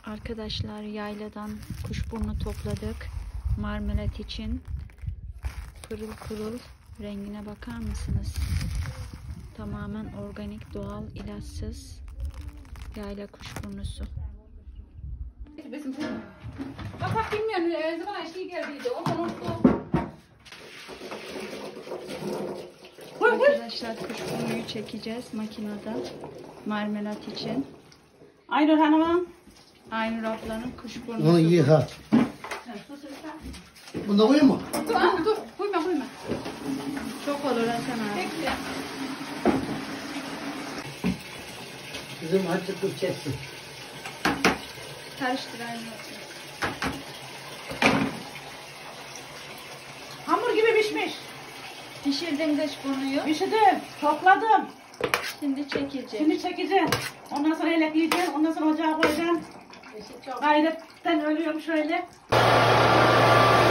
Arkadaşlar yayladan kuşburnu topladık. Marmelat için. Pırıl pırıl. Rengine bakar mısınız? Tamamen organik, doğal, ilaçsız yayla kuşburnusu. Bak bilmiyorum. Zaman şey geldiydi. Arkadaşlar kuşburnuyu çekeceğiz makinede. Marmelat için. Aynur Hanım'ın. Aynur ablanın kuşburnusu. Onu yıka. Bunda koyayım mı? Dur. Koyma. Çok olur Hasan abi. Bekle. Bizim hacı dur çeksin. Karıştır Aynur abla. Hamur gibi pişmiş. Pişirdim kuşburnuyu. Pişirdim. Topladım. Şimdi çekeceğim. Şimdi çekeceğim. Ondan sonra elekleyeceğim. Ondan sonra ocağa koyacağım. Gayretten ölüyorum şöyle.